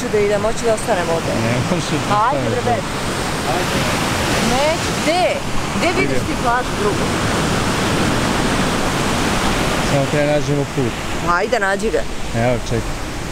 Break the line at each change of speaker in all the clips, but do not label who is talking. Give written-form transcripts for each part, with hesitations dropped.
neću da idem, hoću da ostanem ovdje.
Ne možeš da ostaneš.
Ajde bre, bez.
Ajde.
Neću, gdje vidiš ti plažu drugu?
Samo treba nađemo put.
Ajde, nađi ga.
Evo, čekaj.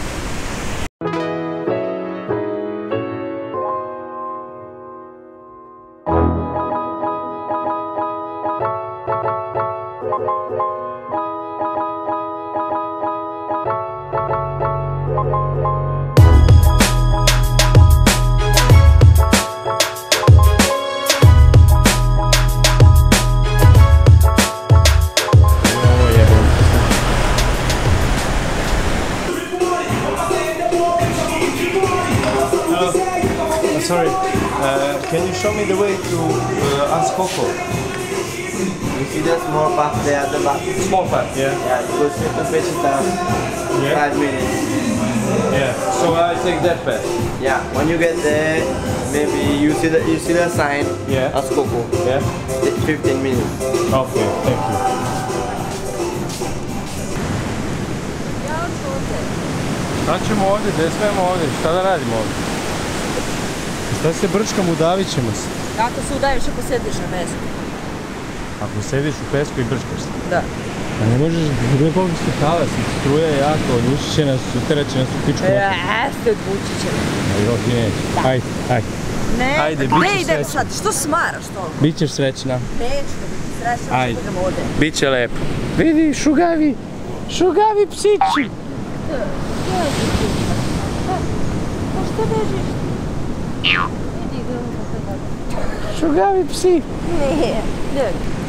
Sorry, can you show me the way to Anscoco?
You see the small path there at the back?
Small path, yeah.
Yeah, you go straight to Peshitas,
Yeah.
5 minutes.
Yeah. So I take that path.
Yeah, when you get there, maybe you see the sign,
Yeah.
Anscoco.
Yeah.
15 minutes.
Okay, thank you.
Ja hoću ovdje.
Šta ćemo ovdje, gdje smemo ovdje, šta da radimo ovdje? Šta se brčkamo, udavit ćemo se.
Kako se udaviš ako sediš na pesku?
Ako sediš u pesku i brčkaš se.
Da.
A ne možeš, gdje koliko se kava, struje je jako, odvući će nas, uterat će nas u pičku.
Jeste, odvući će me.
Ajde, ti neće. Ajde, ajde.
Ne,
Ajde,
gdje
bit ćeš
idem
srećna.
sad? Što smaraš toliko?
Bićeš srećna.
Neću da biti srećna,
Ajde.
što idem ovdje.
Biće lepo. Vidi, šugavi, šugavi psići.
Pa što bežiš? Idi ga ovdje.
Šugavi psi.
Ne, ne.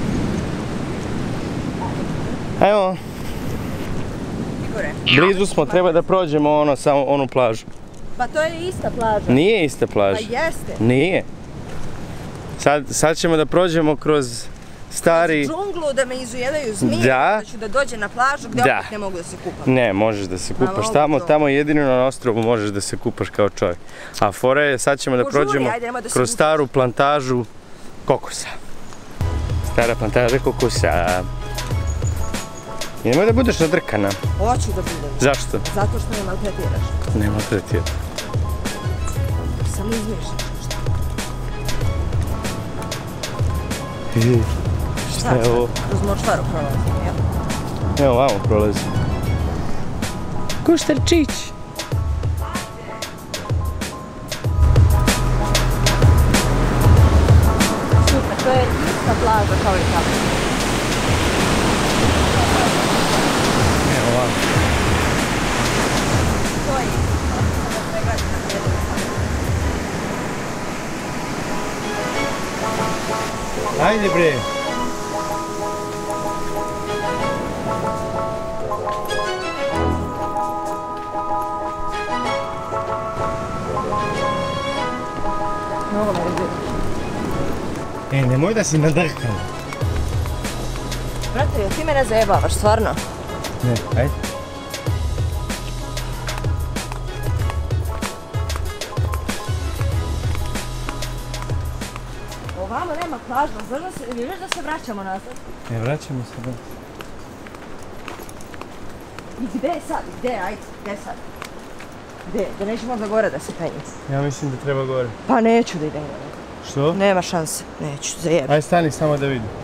Evo,
Igore.
blizu smo, treba da prođemo ono, samo onu plažu.
Pa to je ista plaža.
Nije ista plaža.
Pa jeste.
Nije. Sad ćemo da prođemo kroz stari...
Džunglu da me izujedaju zmije,
Da.
da ću da dođem na plažu gdje
Da.
opet ne mogu da se kupam.
Ne, možeš da se kupaš
mogu to.
tamo jedino na ostrovu možeš da se kupaš kao čovjek. A fora je, sad ćemo da
Požuri,
prođemo
ajde, nemoj da se
kroz
mučiš.
staru plantažu kokosa. Stara plantaža kokosa. I nemoj da budeš nadrkana.
Hoću da budem.
Zašto?
Zato što me maltretiraš.
Ne maltretira.
Samo izmišljaš nešto.
Šta je ovo?
Kroz močvaru prolazim, jel?
Evo vamo prolazi. Kuštarčić.
Super, to je ista plaža kao i tamo.
Evo vamo.
To je isto. Samo pregledati na jednu stranu.
Ajde bre.
Mnogo me različiš.
Nemoj da si nadrkan.
Brate, jel ti mene zajebavaš, stvarno?
Ne, ajde.
Ovamo nema plaža, vidiš da se vraćamo nazad?
Ne, vraćamo se da.
I gde sad? Gde, ajde, gde sad? Gde? Da nećemo da gore da se penjem.
Ja mislim da treba gore.
Pa neću da idem gore.
Što?
Nema šanse, neću, zajebam.
Ajde stani samo da vidim.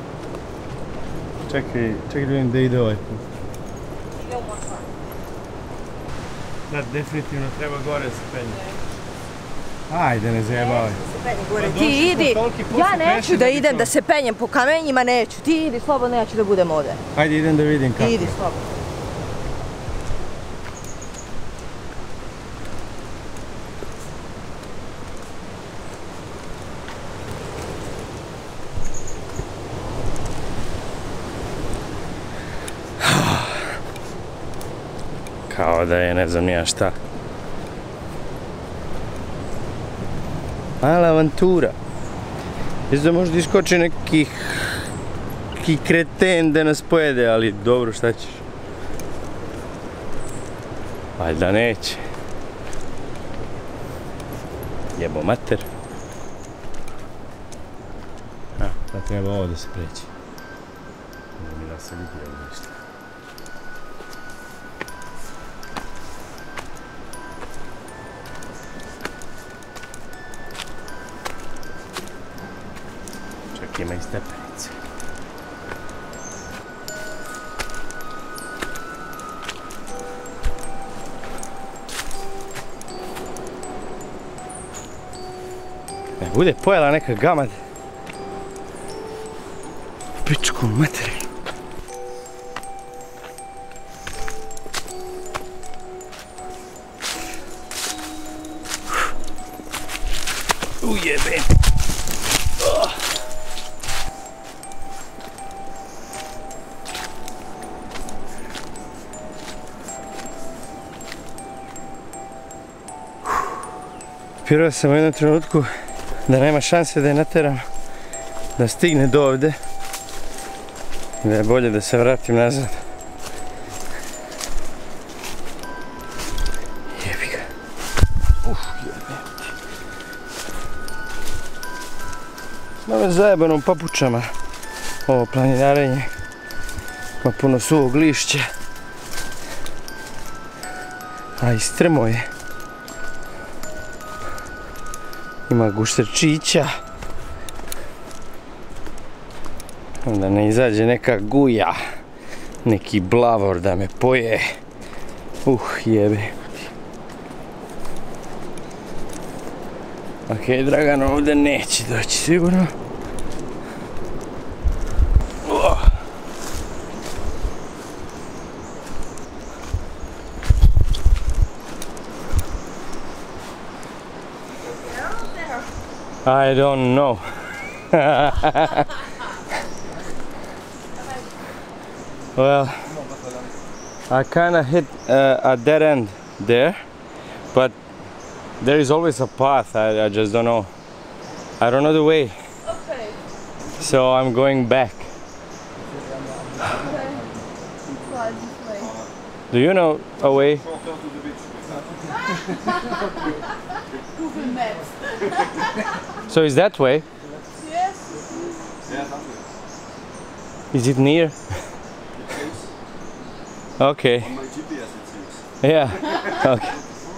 Čekaj da vidim da ide ovaj put.
Ide u močvar.
Da, definitivno treba gore da se penje. Ajde, ne zajebavaj. Pa
Ti
došli smo
idi,
toliki put
ja
se
neću
prešli
da
da bi
idem
to-
da se penjem po kamenjima, neću. Ti idi slobodno, ja ću da budem ovdje.
Ajde, idem da vidim kako.
Idi slobodno.
Kao da je ne znam nija šta. Mala avantura. Mislim da možda iskoči neki kreten da nas pojede, ali dobro, šta ćeš? Valjda neće. Jebo mater. Da treba ovo da se preći. Ne mi da se vidi ili ništa. čak ima i stepenice. Bude pojela neka gamad. Pičku materiju. Ujebem. Vjerovao sam u jednom trenutku da nema šanse da je nateram da stigne do ovde i da je bolje da se vratim nazad. Jebi ga. Jebem ti. Malo je zajebano u papučama ovo planinarenje. Ima puno suvog lišća. A i strmo je. Ima gušterčića. Onda ne izađe neka guja. Neki blavor da me poje. Jebe. Ok, Dragan ovdje neće doći sigurno. I don't know. Well, I kind of hit a dead end there, but there is always a path. I just don't know. I don't know the way.
Okay.
So I'm going back.
Okay. Slide this way.
Do you know a way?
Google Maps.
So is that way?
Yes.
Is it near? Okay.
On my GPS it seems.
Yeah. Okay.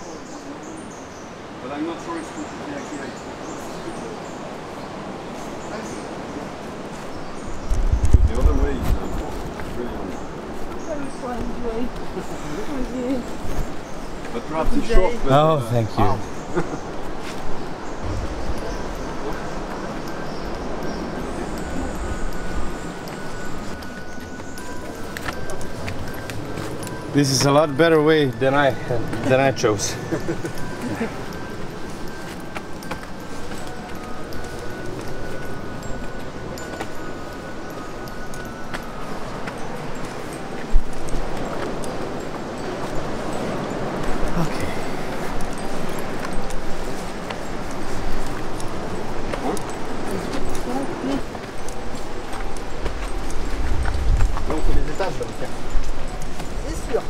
But I'm not sure it's completely accurate. The other way is brilliant.
Very fine way. Okay.
But perhaps it's short. But,
Oh, thank you. This is a lot better way than I chose.
Donc c'est des étages là, tiens.
C'est sûr.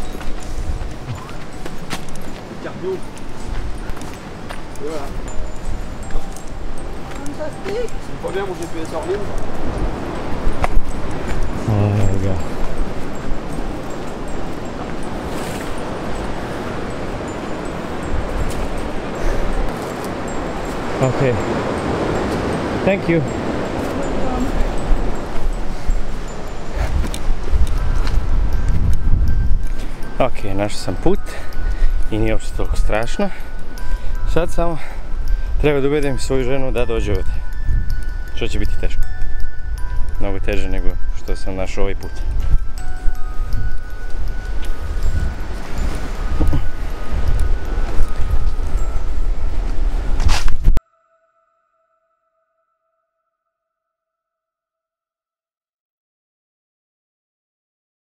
Le cardio. Et voilà.
Fantastique.
C'est pas bien mon GPS hors ligne.
Oh, there we go. Okay. Thank you. Ok, našao sam put i nije uopšte toliko strašno. Sad samo treba da ubedim svoju ženu da dođe ovdje. Što će biti teško. Mnogo teže nego što sam našao ovaj put.